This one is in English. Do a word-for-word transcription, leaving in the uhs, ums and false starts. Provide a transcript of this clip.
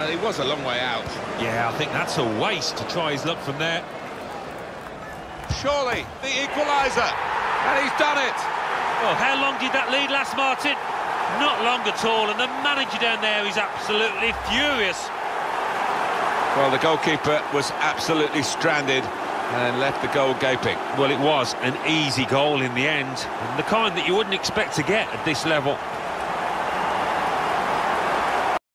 It was a long way out. Yeah, I think that's a waste to try his luck from there. Surely the equaliser, and he's done it. Well, how long did that lead last, Martin? Not long at all, and the manager down there is absolutely furious. Well, the goalkeeper was absolutely stranded and left the goal gaping. Well, it was an easy goal in the end, and the kind that you wouldn't expect to get at this level.